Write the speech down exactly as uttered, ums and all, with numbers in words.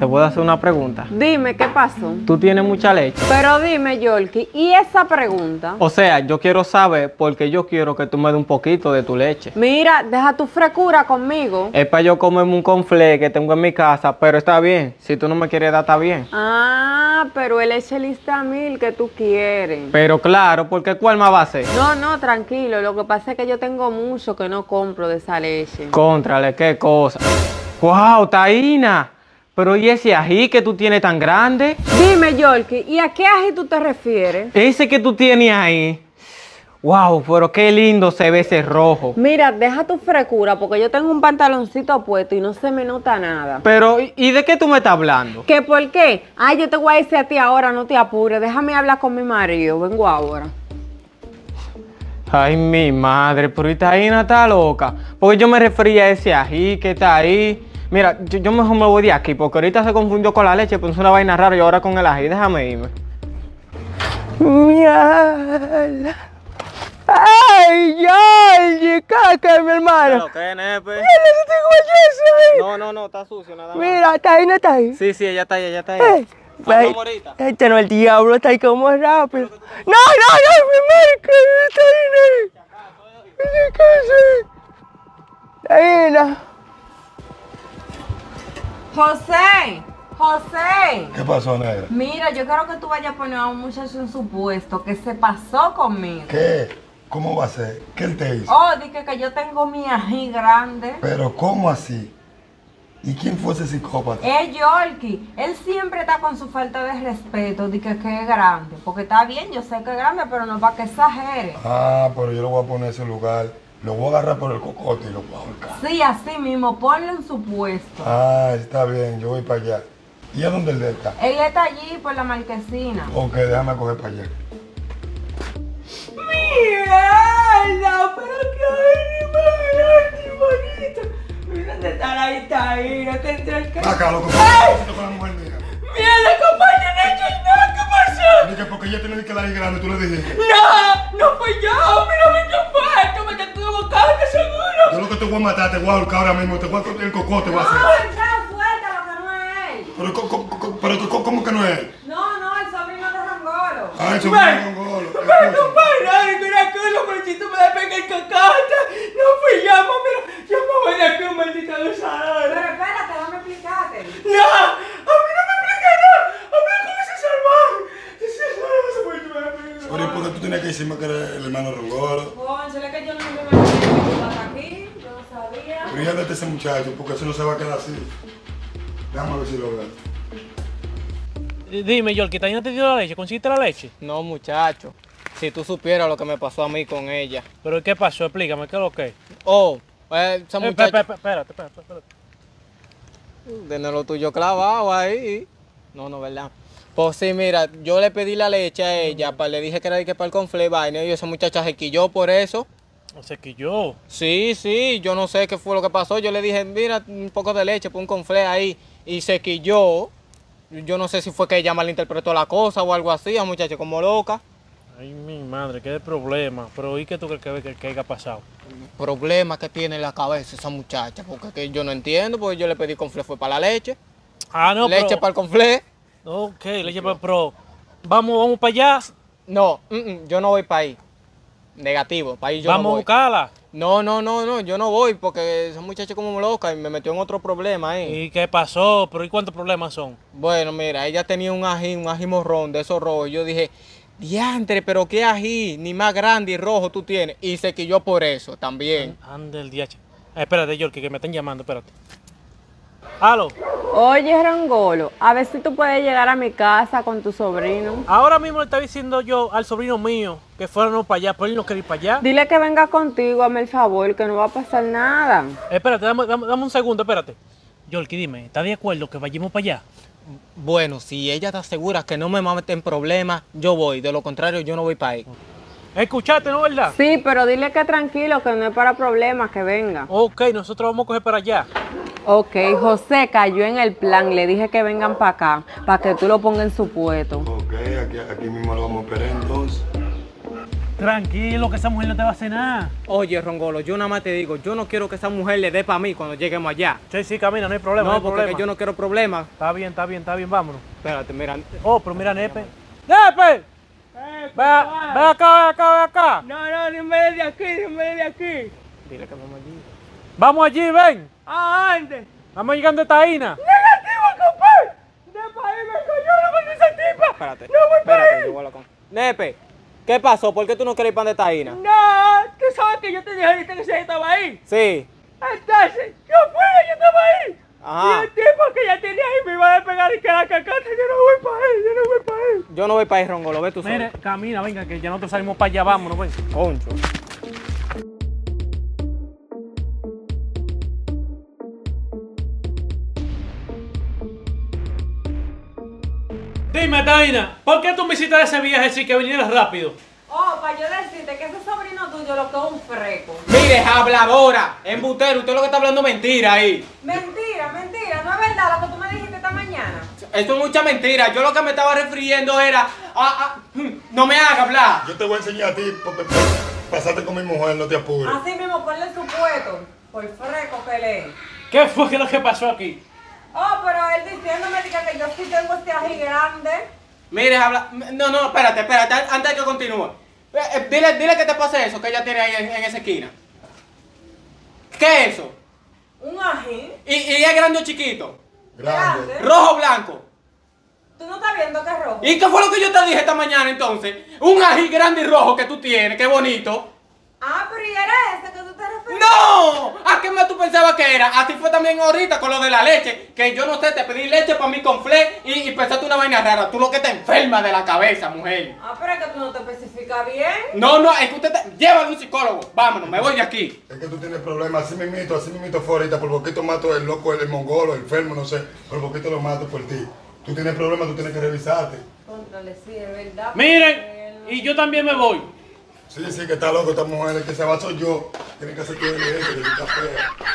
¿Te puedo hacer una pregunta? Dime, ¿qué pasó? ¿Tú tienes mucha leche? Pero dime, Yorkie, ¿y esa pregunta? O sea, yo quiero saber porque yo quiero que tú me des un poquito de tu leche. Mira, deja tu frescura conmigo. Es para yo comerme un conflé que tengo en mi casa, pero está bien. Si tú no me quieres dar, está bien. Ah, pero él es el Listamil que tú quieres. Pero claro, porque ¿cuál más va a ser? No, no, tranquilo. Lo que pasa es que yo tengo mucho que no compro de esa leche. Contrale, qué cosa. ¡Wow, Taína! Pero ¿y ese ají que tú tienes tan grande? Dime, Yorkie, ¿y a qué ají tú te refieres? Ese que tú tienes ahí. ¡Wow! Pero qué lindo se ve ese rojo. Mira, deja tu frescura porque yo tengo un pantaloncito puesto y no se me nota nada. Pero, ¿y de qué tú me estás hablando? ¿Qué por qué? Ay, yo te voy a decir a ti ahora, no te apures. Déjame hablar con mi marido. Vengo ahora. Ay, mi madre, pero y Taína está loca. Porque yo me refería a ese ají que está ahí. Mira, yo, yo mejor me voy de aquí porque ahorita se confundió con la leche, pues es una vaina rara y ahora con el ají. Déjame irme. Mierda. ¡Ay, Georgie! ¡Caca, mi hermano! ¿Qué, nepe? Mira, no tengo eso ahí. No, no, no, está sucio nada más. Mira, está ahí, no está ahí. Sí, sí, ella está ahí, ella está ahí. Ey, Hablamos ve, ahorita. este no, el diablo está ahí como rápido. No, no, no, mi madre, que no está ahí, no. ¿Qué es? Ahí, no. José, José. ¿Qué pasó, negra? Mira, yo quiero que tú vayas a poner a un muchacho en su puesto que se pasó conmigo. ¿Qué? ¿Cómo va a ser? ¿Qué él te hizo? Oh, dije que yo tengo mi ají grande. Pero ¿cómo así? ¿Y quién fue ese psicópata? Es Yorkie. Él siempre está con su falta de respeto, dije que es grande. Porque está bien, yo sé que es grande, pero no para que exagere. Ah, pero yo lo voy a poner en ese lugar. Lo voy a agarrar por el cocote y lo voy a ahorcar. Sí, así mismo, ponlo en su puesto. Ah, está bien, yo voy para allá. ¿Y a dónde él está? Él está allí por la marquesina. Ok, déjame coger para allá. Mierda, pero qué animal, bonito. Mira dónde está ahí, está ahí, no te entres que... Acá, loco, ¿qué con la mujer mía? Mierda, compañero, no he hecho nada, ¿qué pasó? Dije, porque ella tiene que dar ahí grande, tú le dijiste. No, no fui yo, mira, ¿qué fue? ¿Cómo que tú buscaste seguro? Yo lo que te voy a matar, te voy a ahorcar ahora mismo, te voy a cortar el cocote, voy a hacer. ¡Está fuerte lo que no es él! Pero, co- co- co- pero co- ¿cómo que no es? No, no, el sobrino de Rangolo. Ah, eso Ven. es un golo. Pero compañero, mira, cosa, pero si tú me le pegas el cocote, no fui yo, mira, yo me voy de aquí, maldita Pero luchadora. espérate, déjame explicarte. No, a mí no me explica nada, a mí con ese salvaje, ese salvaje se fue yo. Pero ¿y por qué tú tenías que decirme que eres el hermano Rongoro? Cónchale, que yo no me imaginé que tú ibas aquí, yo no sabía. Ríete de ese muchacho, porque eso no se va a quedar así. Déjame ver si lo veo. Dime, Yorkie, ¿Taína te dio la leche? ¿Conseguiste la leche? No, muchacho. Si tú supieras lo que me pasó a mí con ella. ¿Pero qué pasó? Explícame, ¿qué es lo que es? Oh, eh, esa Eh, muchacha... Espérate, espérate, espérate, espérate. Tener lo tuyo clavado ahí. No, no, ¿verdad? Pues sí, mira, yo le pedí la leche a ella, pa, le dije que era de que para el conflé, vaina, y esa muchacha se quilló por eso. O sea que yo... Sí, sí, yo no sé qué fue lo que pasó. Yo le dije, mira, un poco de leche, pon un conflé ahí, y se quilló. Yo no sé si fue que ella malinterpretó la cosa o algo así, la muchacha como loca. Ay, mi madre, qué problema. Pero ¿y qué tú crees que, que, que haya pasado? Problema que tiene en la cabeza esa muchacha, porque es que yo no entiendo, porque yo le pedí conflé, fue para la leche. Ah, no, leche pero... para el conflé. Ok, leche para... Pero... Vamos, vamos para allá. No, mm, mm, yo no voy para ahí. Negativo, para ahí yo vamos no a voy. buscarla. No, no, no, no, yo no voy porque esa muchacha como loca y me metió en otro problema ahí. ¿Y qué pasó? ¿Pero y cuántos problemas son? Bueno, mira, ella tenía un ají, un ají morrón de esos rojos. Yo dije, diantre, pero qué ají, ni más grande y rojo tú tienes. Y se quilló por eso también. Ande el D H. Eh, espérate, Yorkie, que me están llamando, espérate. Aló. Oye, Rangolo, a ver si tú puedes llegar a mi casa con tu sobrino. Ahora mismo le estaba diciendo yo al sobrino mío que fuéramos para allá, pero él no quería ir para allá. Dile que venga contigo, hazme el favor, que no va a pasar nada. Eh, espérate, dame, dame, dame un segundo, espérate. Yorkie, dime, ¿estás de acuerdo que vayamos para allá? Bueno, si ella está segura que no me mete en problemas, yo voy. De lo contrario, yo no voy para ahí. ¿Escuchaste, no, verdad? Sí, pero dile que tranquilo, que no es para problemas, que venga. Ok, nosotros vamos a coger para allá. Ok, José cayó en el plan, le dije que vengan para acá, para que tú lo pongas en su puesto. Ok, aquí, aquí mismo lo vamos a esperar entonces. Tranquilo, que esa mujer no te va a hacer nada. Oye, Rongolo, yo nada más te digo, yo no quiero que esa mujer le dé para mí cuando lleguemos allá. Sí, sí, camina, no hay problema. No, hay porque problema. que yo no quiero problemas. Está bien, está bien, está bien, vámonos. Espérate, mira. Oh, pero mira, Nepe. ¡Nepe! Ve, ve acá, ve acá, ve acá. No, no, dime de aquí, dime de aquí. Dile que vamos allí. Vamos allí, ven. Ah, antes. Vamos llegando a Taína. ¡Negativo, compadre! ¡De país me coño con esa tipa! Espérate, ¡No voy para espérate, ahí! yo voy a hablar con... Nepe, ¿qué pasó? ¿Por qué tú no quieres ir para donde Taína? No, tú sabes que yo te dije ahorita que se estaba ahí. Sí. Entonces, yo fui, yo estaba ahí. Ajá. Y el tipo que ya tenía ahí me iba a despegar y que la cacata, yo no voy para ahí, yo no voy para ahí. Yo no voy para ahí, Rongolo, ve tú solo. Mire, camina, venga, que ya nosotros salimos para allá, vámonos, ven. Concho. Dime, Taína, ¿por qué tú me hiciste ese viaje así que vinieras rápido? Oh, para yo decirte que ese sobrino tuyo lo que es un freco. Mire, habladora, embutero, usted lo que está hablando mentira ahí. Mentira, mentira, no es verdad lo que tú me dijiste esta mañana. Esto es mucha mentira. Yo lo que me estaba refiriendo era. Ah, ah, no me haga hablar. Yo te voy a enseñar a ti, porque pasate con mi mujer, no te apures. Así mismo, ponle su puesto, por freco que lee. ¿Qué fue que lo que pasó aquí? Oh, pero él diciéndome diga, que yo sí tengo este ají grande. Mire, habla. No, no, espérate, espérate, antes de que continúe. Eh, eh, dile, dile que te pase eso que ella tiene ahí en, en esa esquina. ¿Qué es eso? Un ají ¿Y, y es grande o chiquito? Grande. grande. ¿Rojo o blanco? ¿Tú no estás viendo que es rojo? ¿Y qué fue lo que yo te dije esta mañana entonces? Un ají grande y rojo que tú tienes, qué bonito. Ah, pero ¿y era ese que tú te referías? ¡No! ¿A qué más tú pensabas que era? Así fue también ahorita con lo de la leche. Que yo no sé, te pedí leche para mí con fle y, y pensaste una vaina rara. Tú lo que te enfermas de la cabeza, mujer. Ah, pero es que tú no te especificas bien. No, no, es que usted te... Llévalo a un psicólogo. Vámonos, me voy de aquí. Es que tú tienes problemas, así mismito, así mismito fue ahorita, por poquito mato el loco, el, el mongolo, el enfermo, no sé, por poquito lo mato por ti. Tú tienes problemas, tú tienes que revisarte. Contrale, sí, es verdad. Miren, y yo también me voy. Sí, sí, que está loco esta mujer, el que se va soy yo. Tiene que hacer todo el derecho, que está fea.